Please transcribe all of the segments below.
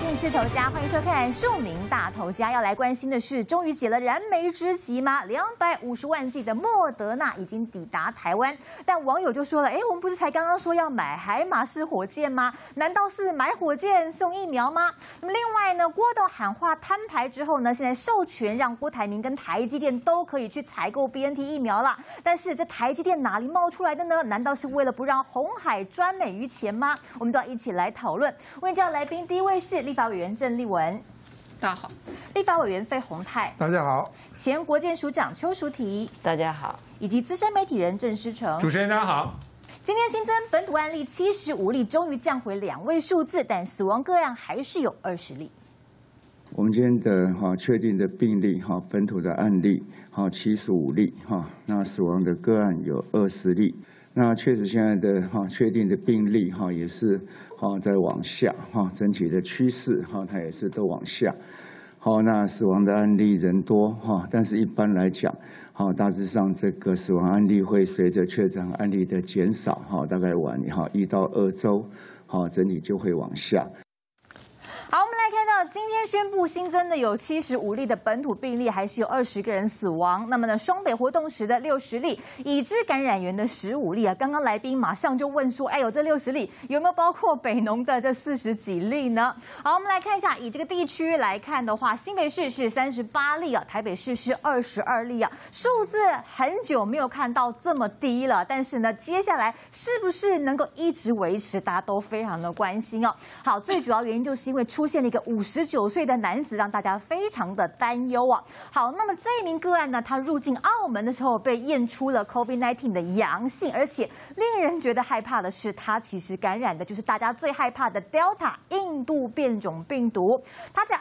信是头家，欢迎收看《庶民大头家》。要来关心的是，终于解了燃眉之急吗？250万剂的莫德纳已经抵达台湾，但网友就说了：“我们不是才刚刚说要买海马式火箭吗？难道是买火箭送疫苗吗？”那么另外呢，郭董喊话摊牌之后呢，现在授权让郭台铭跟台积电都可以去采购 BNT 疫苗了。但是这台积电哪里冒出来的呢？难道是为了不让鸿海专美于前吗？我们都要一起来讨论。为叫来宾，第一位是立法委员郑丽文， 大家好； 立法委员费鸿泰， 大家好； 前国健署长邱淑媞， 大家好； 以及资深媒体人郑诗成。 主持人大家好。 今天新增本土案例75例，终于降回2位数字，但死亡个案还是有20例。 我们今天的确定的病例本土的案例75例那死亡的个案有20例。那确实现在的确定的病例也是在往下整体的趋势它也是都往下。那死亡的案例人多但是一般来讲大致上这个死亡案例会随着确诊案例的减少大概晚1到2周整体就会往下。 好，我们来看到今天宣布新增的有75例的本土病例，还是有20个人死亡。那么呢，双北活动时的60例，已知感染源的15例啊。刚刚来宾马上就问说，这60例有没有包括北农的这40几例呢？好，我们来看一下，以这个地区来看的话，新北市是38例啊，台北市是22例啊，数字很久没有看到这么低了。但是呢，接下来是不是能够一直维持，大家都非常的关心哦。好，最主要原因就是因为出现了一个59岁的男子，让大家非常的担忧啊。好，那么这一名个案呢，他入境澳门的时候被验出了 COVID-19 的阳性，而且令人觉得害怕的是，他其实感染的就是大家最害怕的 Delta 印度变种病毒。他在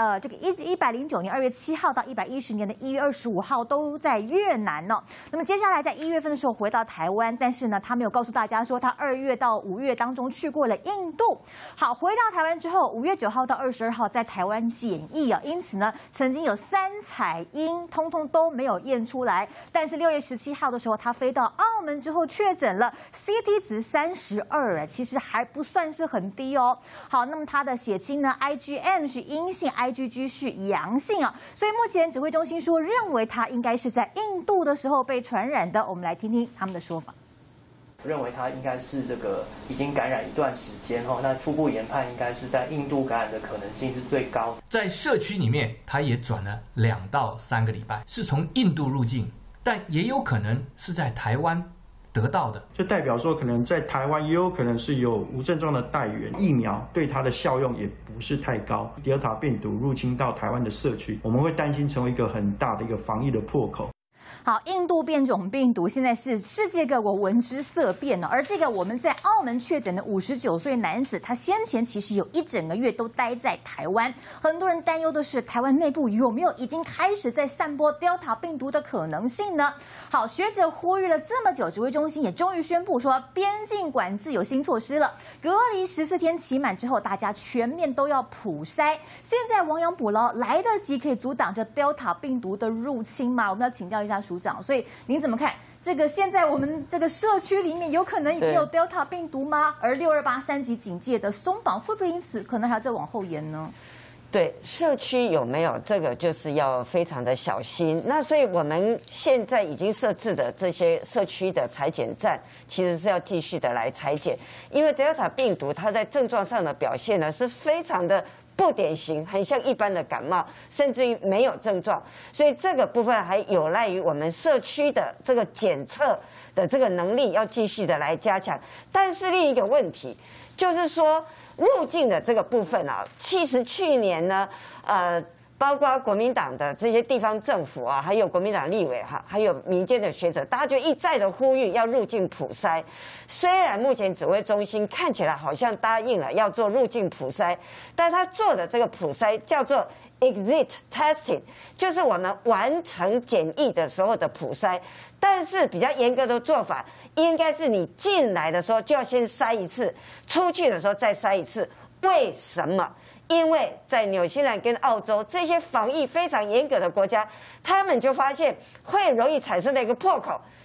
109年2月7号到110年的1月25号都在越南哦。那么接下来在1月份的时候回到台湾，但是呢，他没有告诉大家说他2月到5月当中去过了印度。好，回到台湾之后，5月9号到22号在台湾检疫啊，因此呢，曾经有3采阴，通通都没有验出来。但是6月17号的时候，他飞到澳门之后确诊了 ，CT 值32，其实还不算是很低哦。好，那么他的血清呢 ，IgM 是阴性 ，IgG 是阳性啊，所以目前指挥中心说认为他应该是在印度的时候被传染的。我们来听听他们的说法。 认为他应该是这个已经感染一段时间那初步研判应该是在印度感染的可能性是最高。 在社区里面，他也转了2到3个礼拜，是从印度入境，但也有可能是在台湾得到的， 就代表说可能在台湾也有可能是有无症状的带源，疫苗对它的效用也不是太高。Delta 病毒入侵到台湾的社区，我们会担心成为一个很大的一个防疫的破口。 好，印度变种病毒现在是世界各国闻之色变了。而这个我们在澳门确诊的59岁男子，他先前其实有1整个月都待在台湾。很多人担忧的是，台湾内部有没有已经开始在散播 Delta 病毒的可能性呢？好，学者呼吁了这么久，指挥中心也终于宣布说，边境管制有新措施了。隔离14天期满之后，大家全面都要普筛。现在亡羊补牢，来得及可以阻挡这 Delta 病毒的入侵吗？我们要请教一下署长，所以您怎么看这个？现在我们这个社区里面有可能已经有 Delta 病毒吗？而628 3级警戒的松绑会不会因此可能还要再往后延呢？ 对，社区有没有这个就是要非常的小心。那所以我们现在已经设置的这些社区的采检站，其实是要继续的来采检，因为 Delta 病毒它在症状上的表现呢是非常的不典型，很像一般的感冒，甚至于没有症状，所以这个部分还有赖于我们社区的这个检测的这个能力要继续的来加强。但是另一个问题就是说，入境的这个部分啊，其实去年呢，包括国民党的这些地方政府啊，还有国民党立委还有民间的学者，大家就一再的呼吁要入境普筛。虽然目前指挥中心看起来好像答应了要做入境普筛，但他做的这个普筛叫做 exit testing， 就是我们完成检疫的时候的普筛。但是比较严格的做法，应该是你进来的时候就要先筛一次，出去的时候再筛一次。为什么？因为在纽西兰跟澳洲这些防疫非常严格的国家，他们就发现会容易产生的一个破口，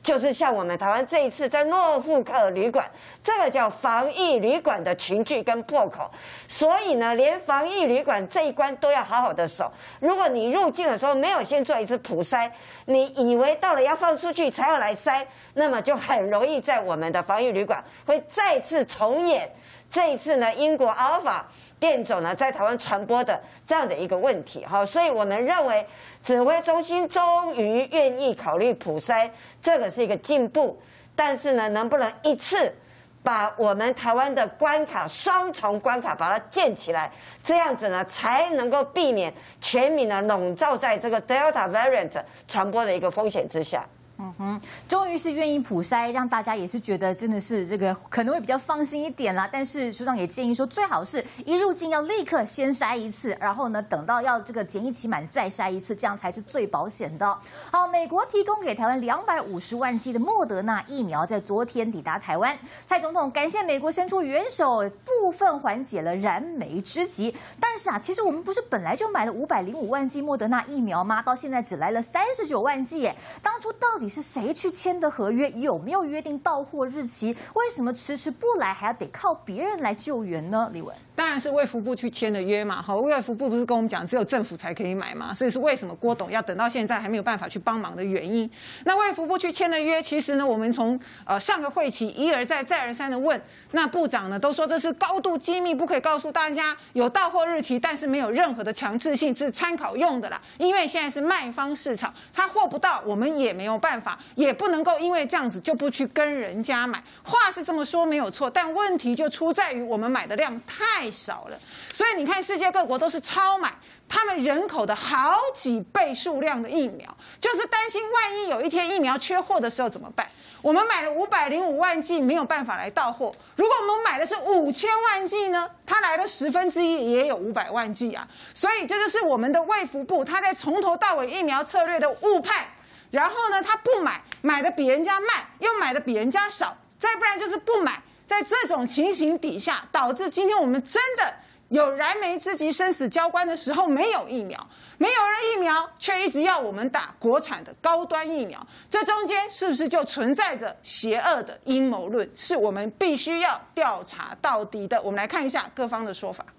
就是像我们台湾这一次在诺富克旅馆，这个叫防疫旅馆的群聚跟破口，所以呢，连防疫旅馆这一关都要好好的守。如果你入境的时候没有先做一次普筛，你以为到了要放出去才要来筛，那么就很容易在我们的防疫旅馆会再次重演这一次呢英国阿尔法变种呢在台湾传播的这样的一个问题。好，所以我们认为指挥中心终于愿意考虑普筛，这个是一个进步。但是呢，能不能一次把我们台湾的关卡双重关卡把它建起来，这样子呢才能够避免全民呢笼罩在这个 Delta variant 传播的一个风险之下。 终于是愿意普筛，让大家也是觉得真的是这个可能会比较放心一点啦。但是署长也建议说，最好是一入境要立刻先筛一次，然后呢等到要这个检疫期满再筛一次，这样才是最保险的。好，美国提供给台湾250万剂的莫德纳疫苗在昨天抵达台湾，蔡总统感谢美国伸出援手，部分缓解了燃眉之急。但是啊，其实我们不是本来就买了505万剂莫德纳疫苗吗？到现在只来了39万剂耶，当初到底是谁去签的合约？有没有约定到货日期？为什么迟迟不来，还要得靠别人来救援呢？李文， 当然是卫福部去签的约嘛。好，卫福部不是跟我们讲只有政府才可以买嘛，所以是为什么郭董要等到现在还没有办法去帮忙的原因。那卫福部去签的约，其实呢，我们从上个会期一而再再而三的问，那部长呢都说这是高度机密，不可以告诉大家，有到货日期，但是没有任何的强制性，是参考用的啦。因为现在是卖方市场，他货不到，我们也没有办法。也不能够因为这样子就不去跟人家买，话是这么说没有错，但问题就出在于我们买的量太少了。所以你看世界各国都是超买他们人口的好几倍数量的疫苗，就是担心万一有一天疫苗缺货的时候怎么办？我们买了505万剂没有办法来到货，如果我们买的是5000万剂呢？它来了1/10也有500万剂啊。所以这就是我们的卫福部他在从头到尾疫苗策略的误判。然后呢，他不买，买的比人家慢，又买的比人家少，再不然就是不买。在这种情形底下，导致今天我们真的有燃眉之急、生死交关的时候，没有疫苗，没有人疫苗，却一直要我们打国产的高端疫苗，这中间是不是就存在着邪恶的阴谋论？是我们必须要调查到底的。我们来看一下各方的说法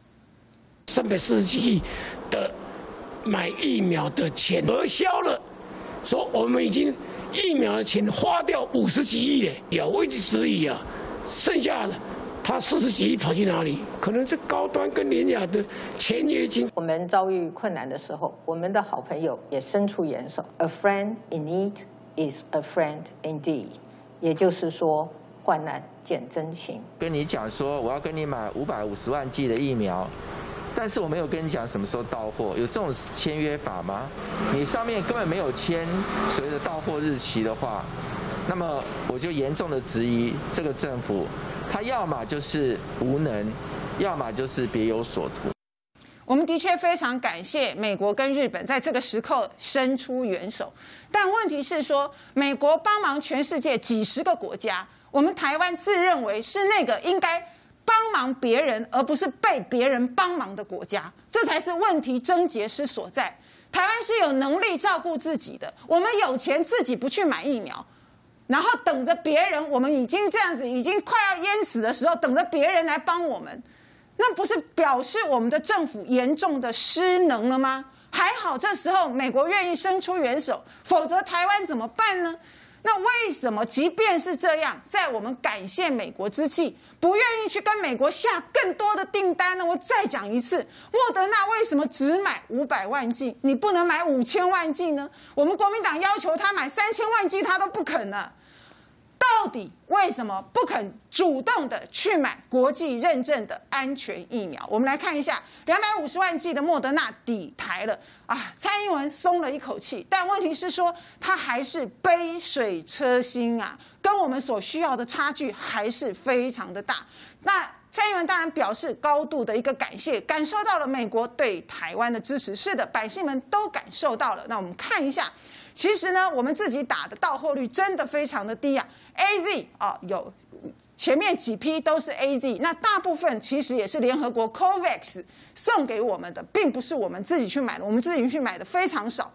：340几亿的买疫苗的钱核销了。说我们已经疫苗的钱花掉50几亿了，有我一直质疑啊，剩下的他40几亿跑去哪里？可能是高端跟联雅的签约金。 我们遭遇困难的时候，我们的好朋友也伸出援手。A friend in need is a friend indeed， 也就是说，患难见真情。 跟你讲说，我要跟你买550万剂的疫苗。但是我没有跟你讲什么时候到货，有这种签约法吗？你上面根本没有签所谓的到货日期的话，那么我就严重的质疑这个政府，他要么就是无能，要么就是别有所图。 我们的确非常感谢美国跟日本在这个时刻伸出援手，但问题是说，美国帮忙全世界几十个国家，我们台湾自认为是那个应该帮忙别人，而不是被别人帮忙的国家，这才是问题症结之所在。台湾是有能力照顾自己的，我们有钱自己不去买疫苗，然后等着别人，我们已经这样子，已经快要淹死的时候，等着别人来帮我们，那不是表示我们的政府严重的失能了吗？还好这时候美国愿意伸出援手，否则台湾怎么办呢？那为什么即便是这样，在我们感谢美国之际，不愿意去跟美国下更多的订单呢？我再讲一次，莫德纳为什么只买500万剂，你不能买5000万剂呢？我们国民党要求他买3000万剂，他都不肯呢。到底为什么不肯主动的去买国际认证的安全疫苗？我们来看一下，250万剂的莫德纳抵台了啊！蔡英文松了一口气，但问题是说，他还是杯水车薪啊，跟我们所需要的差距还是非常的大。那蔡英文当然表示高度的一个感谢，感受到了美国对台湾的支持，是的，百姓们都感受到了。那我们看一下。其实呢，我们自己打的到货率真的非常的低啊。AZ 有前面几批都是 AZ， 那大部分其实也是联合国 COVAX 送给我们的，并不是我们自己去买的，我们自己去买的非常少。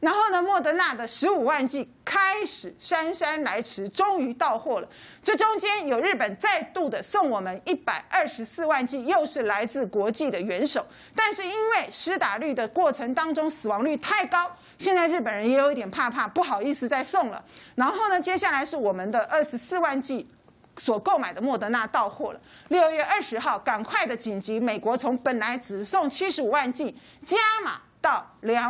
然后呢，莫德纳的15万剂开始姗姗来迟，终于到货了。这中间有日本再度的送我们124万剂，又是来自国际的元首。但是因为施打率的过程当中死亡率太高，现在日本人也有一点怕，不好意思再送了。然后呢，接下来是我们的24万剂。所购买的莫德纳到货了。6月20号，赶快的紧急，美国从本来只送75万剂加码到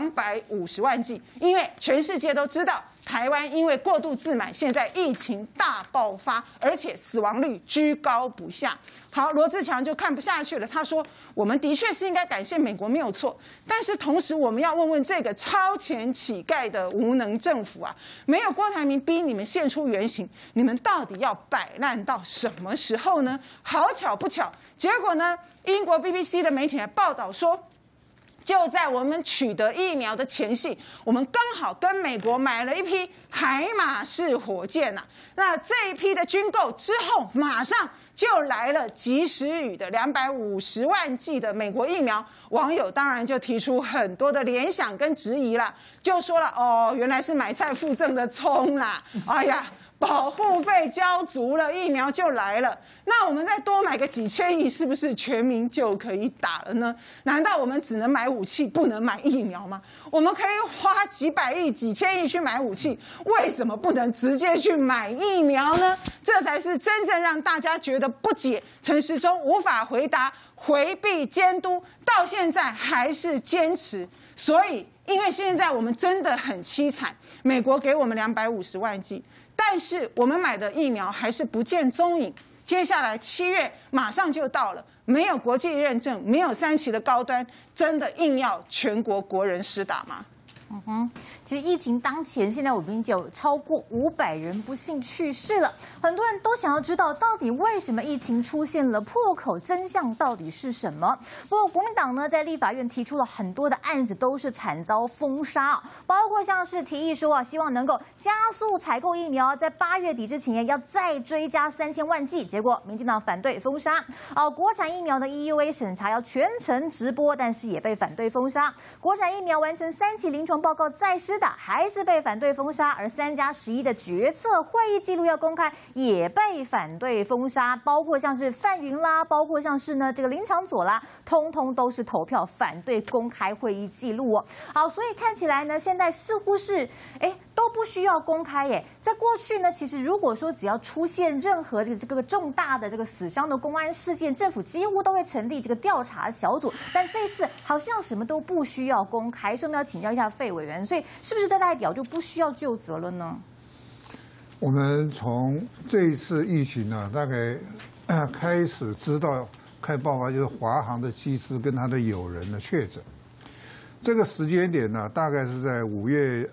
250万剂，因为全世界都知道台湾因为过度自满，现在疫情大爆发，而且死亡率居高不下。好，罗志强就看不下去了，他说：“我们的确是应该感谢美国没有错，但是同时我们要问问这个超前乞丐的无能政府啊，没有郭台铭逼你们现出原形，你们到底要摆烂到什么时候呢？”好巧不巧，结果呢，英国 BBC 的媒体还报道说，就在我们取得疫苗的前夕，我们刚好跟美国买了一批海马式火箭呐。那这一批的军购之后，马上就来了及时雨的250万剂的美国疫苗。网友当然就提出很多的联想跟质疑啦，就说了哦，原来是买菜附赠的葱啦，哎呀。保护费交足了，疫苗就来了。那我们再多买个几千亿，是不是全民就可以打了呢？难道我们只能买武器，不能买疫苗吗？我们可以花几百亿、几千亿去买武器，为什么不能直接去买疫苗呢？这才是真正让大家觉得不解。陈时中无法回答，回避监督，到现在还是坚持。所以，因为现在我们真的很凄惨，美国给我们250万剂。但是我们买的疫苗还是不见踪影。接下来7月马上就到了，没有国际认证，没有3期的高端，真的硬要全国国人施打吗？ 其实疫情当前，现在我们已经有超过500人不幸去世了。很多人都想要知道，到底为什么疫情出现了破口，真相到底是什么？不过国民党呢，在立法院提出了很多的案子，都是惨遭封杀，包括像是提议说希望能够加速采购疫苗，在8月底之前要再追加3000万剂，结果民进党反对封杀。国产疫苗的 EUA 审查要全程直播，但是也被反对封杀。国产疫苗完成3期临床报告再施打，还是被反对封杀，而3+11的决策会议记录要公开，也被反对封杀，包括像是范云啦，包括像是呢这个林长佐啦，通通都是投票反对公开会议记录哦。好，所以看起来呢，现在似乎是都不需要公开耶。在过去呢，其实如果说只要出现任何这个重大的这个死伤的公安事件，政府几乎都会成立这个调查小组，但这次好像什么都不需要公开，所以我们要请教一下费委员，所以是不是这代表就不需要究责了呢？ 我们从这一次疫情呢，大概开始知道开爆发，就是华航的机师跟他的友人的确诊。这个时间点呢，大概是在5月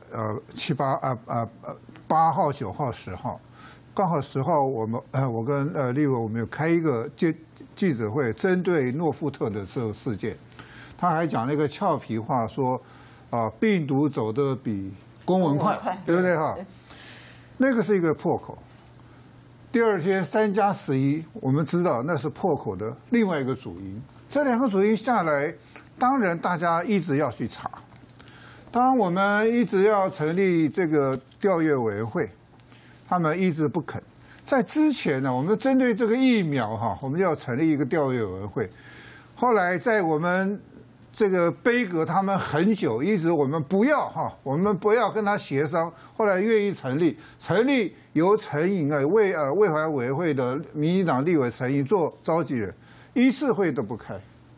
8号、9号、10号，刚好10号我跟立委我们有开一个记者会，针对诺富特的这个事件，他还讲那个俏皮话说，病毒走得比公文快，对不对哈？那个是一个破口。第二天3+11，我们知道那是破口的另外一个主因。这2个主因下来，当然大家一直要去查。当我们一直要成立这个调阅委员会，他们一直不肯。在之前呢，我们针对这个疫苗我们要成立一个调阅委员会。后来在我们这个杯葛他们很久，一直我们不要我们不要跟他协商，后来愿意成立由陈颖卫环委员会的民进党立委陈颖做召集人，一次会都不开，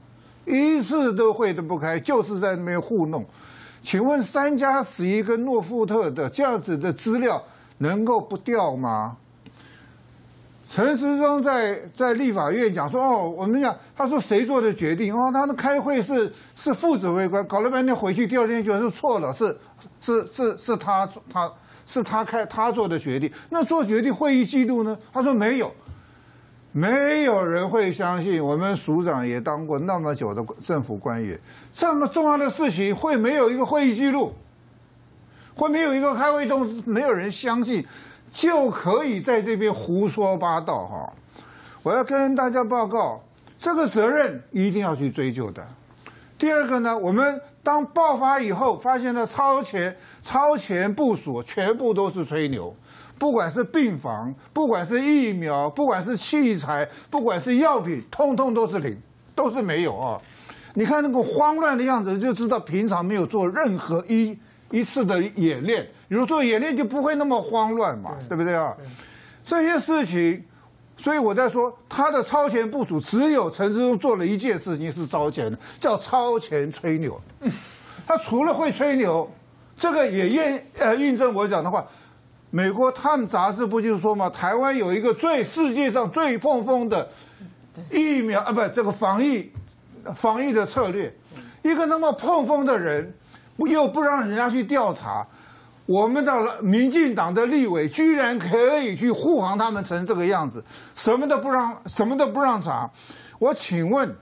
就是在那边糊弄。请问3+11跟诺富特的这样子的资料能够不调吗？陈时中在立法院讲说，我们讲，他说谁做的决定？他的开会是副指挥官，搞了半天回去第二天就是错了，是他做的决定。那做决定会议记录呢？他说没有人会相信。我们署长也当过那么久的政府官员，这么重要的事情会没有一个会议记录，会没有一个开会动作，没有人相信。就可以在这边胡说八道我要跟大家报告，这个责任一定要去追究的。 第二个呢，我们当爆发以后，发现了超前部署全部都是吹牛，不管是病房，不管是疫苗，不管是器材，不管是药品，通通都是零，都是没有啊。你看那个慌乱的样子，就知道平常没有做任何一次的演练。如果做演练就不会那么慌乱嘛，对不对啊？这些事情，所以我在说他的超前部署，只有陈时中做了一件事情是超前的，叫超前吹牛。他除了会吹牛，这个也印证我讲的话。美国《Time》杂志不就是说嘛，台湾有一个世界上最碰风的疫苗这个防疫的策略，一个那么碰风的人，又不让人家去调查，我们的民进党的立委居然可以去护航他们成这个样子，什么都不让查。我请问，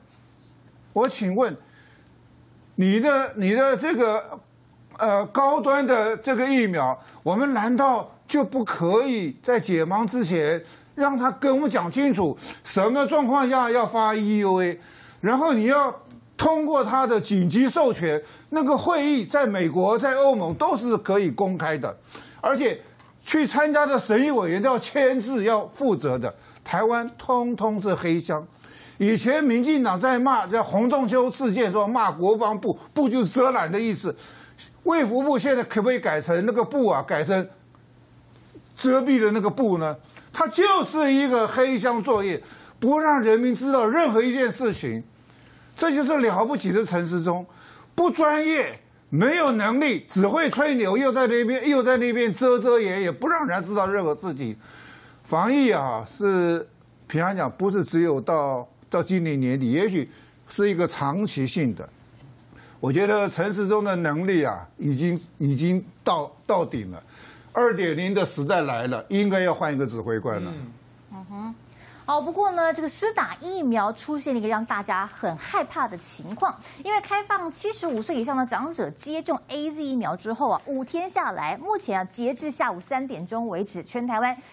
你的这个高端的这个疫苗，我们难道就不可以在解盲之前让他跟我们讲清楚什么状况下要发 EUA， 然后你要通过他的紧急授权，那个会议在美国、在欧盟都是可以公开的，而且去参加的审议委员都要签字、要负责的。台湾通通是黑箱。以前民进党在骂叫洪仲丘事件，说骂国防部，部就是遮拦的意思。卫福部现在可不可以改成那个部啊？改成遮蔽的那个部呢？它就是一个黑箱作业，不让人民知道任何一件事情。这就是了不起的陈时中，不专业，没有能力，只会吹牛，又在那边遮掩掩，不让人家知道任何事情。防疫啊，是平常讲，不是只有到今年年底，也许是一个长期性的。我觉得陈时中的能力啊，已经到顶了。2.0的时代来了，应该要换一个指挥官了。 好，不过呢，这个施打疫苗出现了一个让大家很害怕的情况，因为开放75岁以上的长者接种 AZ 疫苗之后啊，5天下来，目前截至下午3点钟为止，全台湾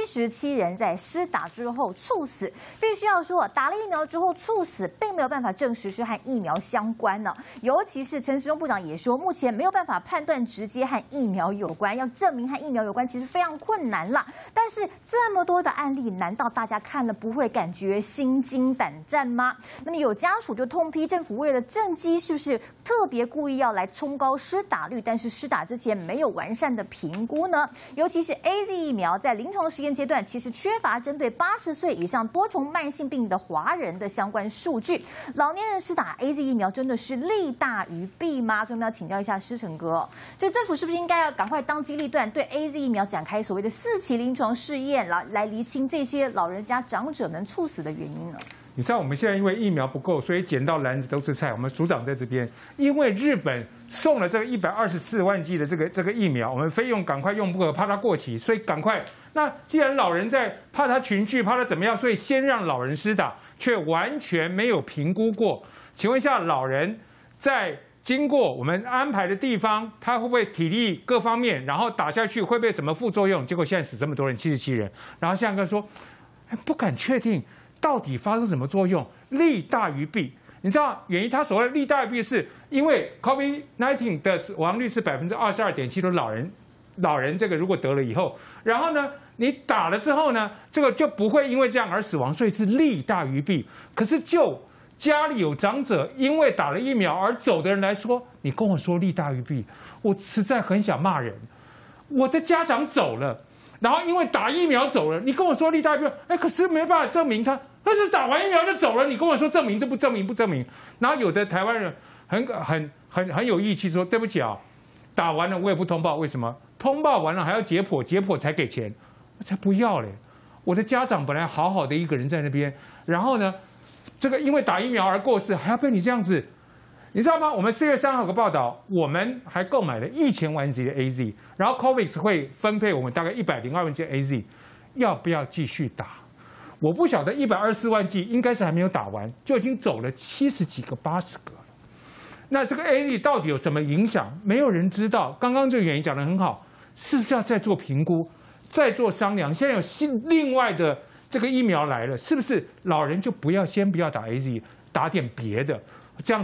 77人在施打之后猝死。必须要说，打了疫苗之后猝死，并没有办法证实是和疫苗相关呢。尤其是陈时中部长也说，目前没有办法判断直接和疫苗有关，要证明和疫苗有关，其实非常困难啦。但是这么多的案例，难道大家看了不会感觉心惊胆战吗？那么有家属就痛批政府为了政绩，是不是特别故意要来冲高施打率，但是施打之前没有完善的评估呢？尤其是 AZ 疫苗在临床实验阶段，其实缺乏针对80岁以上多重慢性病的华人的相关数据。老年人施打 AZ 疫苗真的是利大于弊吗？所以我们要请教一下施成哥，就政府是不是应该要赶快当机立断，对 AZ 疫苗展开所谓的4期临床试验，来厘清这些老人家长者们猝死的原因呢？ 你知道我们现在因为疫苗不够，所以捡到篮子都是菜。我们署长在这边，因为日本送了这个124万剂的这个疫苗，我们非用赶快用不可，怕它过期，所以赶快。那既然老人在怕他群聚，怕他怎么样，所以先让老人施打，却完全没有评估过。请问一下，老人在经过我们安排的地方，他会不会体力各方面，然后打下去会不会什么副作用？结果现在死这么多人，77人，然后现在说不敢确定到底发生什么作用，利大于弊。你知道原因？他所谓的利大于弊，是因为 COVID-19 的死亡率是22.7%的老人这个如果得了以后，然后呢，你打了之后呢，这个就不会因为这样而死亡，所以是利大于弊。可是就家里有长者因为打了疫苗而走的人来说，你跟我说利大于弊，我实在很想骂人。我的家长走了，然后因为打疫苗走了，你跟我说利大于弊，可是没办法证明他是打完疫苗就走了，你跟我说证明，这不证明不证明。然后有的台湾人很有义气说，对不起啊，打完了我也不通报，为什么？通报完了还要解剖，解剖才给钱，我才不要嘞！我的家长本来好好的一个人在那边，然后呢，这个因为打疫苗而过世，还要被你这样子，你知道吗？我们4月3号有个报道，我们还购买了1000万剂的 AZ， 然后 COVAX 会分配我们大概102万剂的 AZ， 要不要继续打？我不晓得124万剂应该是还没有打完，就已经走了70几个、80个了。那这个 AZ 到底有什么影响？没有人知道。刚刚这个原因讲得很好，是不是要再做评估，再做商量？现在有另外的这个疫苗来了，是不是老人就先不要打 AZ， 打点别的？这样子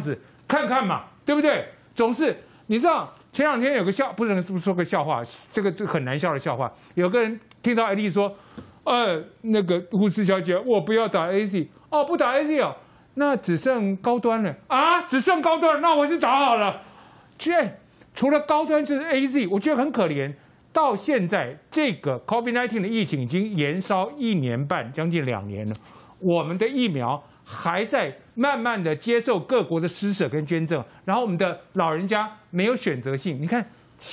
看看嘛，对不对？总是你知道前2天有个不能说个笑话，这个很难笑的笑话。有个人听到艾丽说，那个护士小姐，我不要打 AZ， 哦，不打 AZ 哦，那只剩高端了啊，只剩高端，那我是打好了。除了高端就是 AZ， 我觉得很可怜。到现在这个 COVID-19 的疫情已经延烧1年半，将近2年了，我们的疫苗还在慢慢的接受各国的施舍跟捐赠，然后我们的老人家没有选择性，你看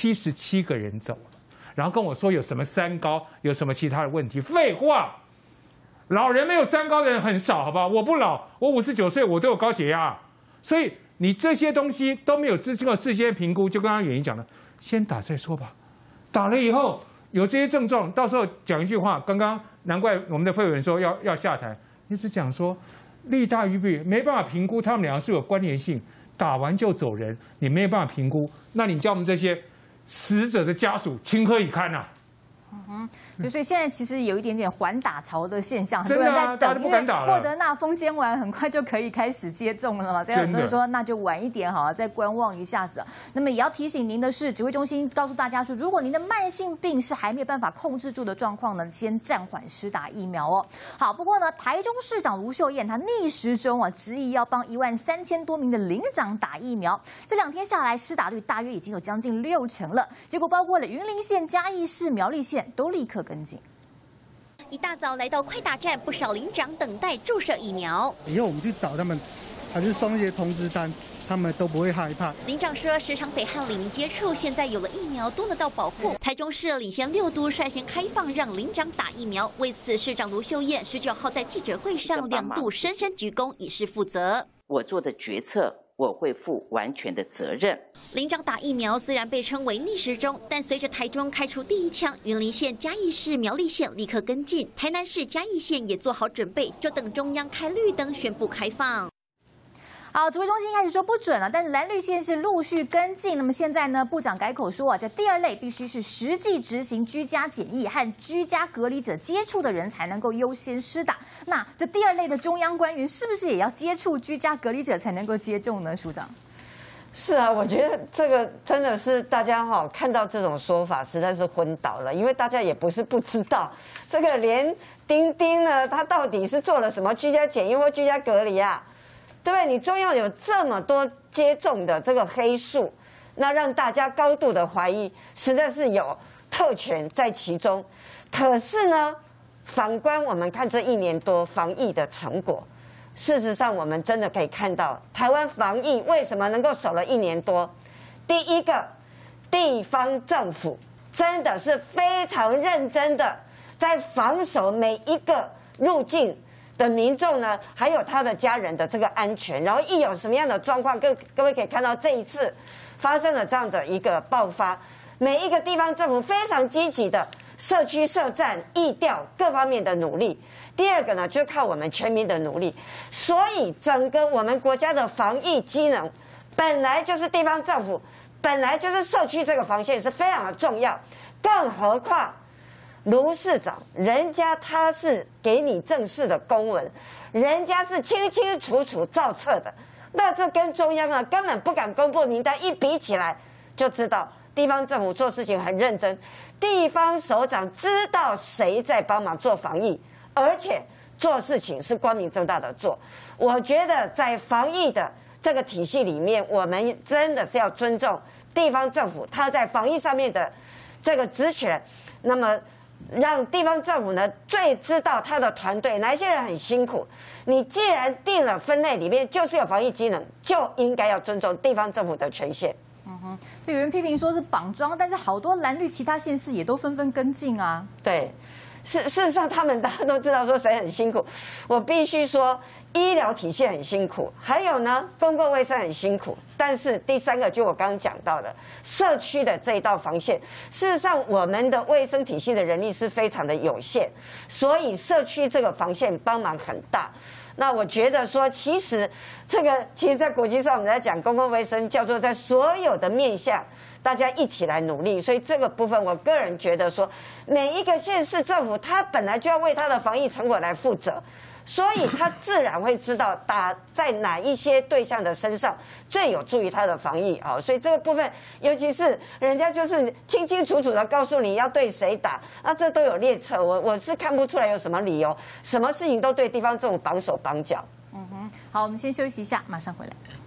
77个人走了，然后跟我说有什么3高，有什么其他的问题，废话，老人没有3高的人很少，好不好？我不老，我59岁，我都有高血压，所以你这些东西都没有经过事先评估，就刚刚远一讲的，先打再说吧，打了以后有这些症状，到时候讲一句话，刚刚难怪我们的费委员说要下台，你只讲说。利大于弊，没办法评估他们两个是有关联性，打完就走人，你没有办法评估，那你叫我们这些死者的家属情何以堪啊？ 所以现在其实有一点点缓打潮的现象，很多人在等， 因为莫德纳封签完很快就可以开始接种了嘛，所以很多人说那就晚一点好了，再观望一下子。那么也要提醒您的是，指挥中心告诉大家说，如果您的慢性病是还没有办法控制住的状况呢，先暂缓施打疫苗哦。好，不过呢，台中市长卢秀燕她逆时钟执意要帮13000多名的领长打疫苗，这2天下来施打率大约已经有将近60%了，结果包括了云林县、嘉义市、苗栗县都立刻跟进。 一大早来到快打站，不少领长等待注射疫苗。 以后我们去找他们，还是送一些通知单，他们都不会害怕。 领长说，时常得和里民接触，现在有了疫苗，多得到保护。台中市领先6都率先开放让领长打疫苗，为此市长卢秀燕19号在记者会上2度深深鞠躬，以示负责。 我做的决策，我会负完全的责任。 领长打疫苗虽然被称为逆时钟，但随着台中开出第1枪，云林县、嘉义市、苗栗县立刻跟进，台南市、嘉义县也做好准备，就等中央开绿灯宣布开放。 好，指挥中心开始说不准了，但是蓝绿县是陆续跟进。那么现在呢，部长改口说这第2类必须是实际执行居家检疫和居家隔离者接触的人才能够优先施打。那这第2类的中央官员是不是也要接触居家隔离者才能够接种呢？署长？ 是啊，我觉得这个真的是大家看到这种说法实在是昏倒了，因为大家也不是不知道，这个连丁丁呢，他到底是做了什么居家检疫或居家隔离啊？对不对？你中央有这么多接种的这个黑数，那让大家高度的怀疑，实在是有特权在其中。可是呢，反观我们看这1年多防疫的成果，事实上我们真的可以看到，台湾防疫为什么能够守了1年多？第一个，地方政府真的是非常认真的在防守每一个入境的民众呢，还有他的家人的这个安全，然后一有什么样的状况，各位可以看到这一次发生了这样的一个爆发，每一个地方政府非常积极的社区设站、疫调各方面的努力。第2个呢，就靠我们全民的努力。所以整个我们国家的防疫机能，本来就是地方政府，本来就是社区这个防线是非常的重要，更何况。卢市长，人家他是给你正式的公文，人家是清清楚楚造册的，那这跟中央呢根本不敢公布名单，一比起来就知道地方政府做事情很认真，地方首长知道谁在帮忙做防疫，而且做事情是光明正大的做。我觉得在防疫的这个体系里面，我们真的是要尊重地方政府他在防疫上面的这个职权，那么。让地方政府呢最知道他的团队哪一些人很辛苦。你既然定了分类里面就是有防疫机能，就应该要尊重地方政府的权限。 有人批评说是绑桩，但是好多蓝绿其他县市也都纷纷跟进啊。 对，事实上他们大家都知道说谁很辛苦。我必须说，医疗体系很辛苦，还有呢公共卫生很辛苦。但是第3个就我刚刚讲到的社区的这一道防线，事实上我们的卫生体系的人力是非常的有限，所以社区这个防线帮忙很大。那我觉得说，其实在国际上我们在讲公共卫生，叫做在所有的面向大家一起来努力。所以这个部分，我个人觉得说，每一个县市政府他本来就要为他的防疫成果来负责。 所以他自然会知道打在哪一些对象的身上最有助于他的防疫啊。所以这个部分，尤其是人家就是清清楚楚的告诉你要对谁打，那这都有列册，我是看不出来有什么理由，什么事情都对地方政府绑手绑脚。 好，我们先休息一下，马上回来。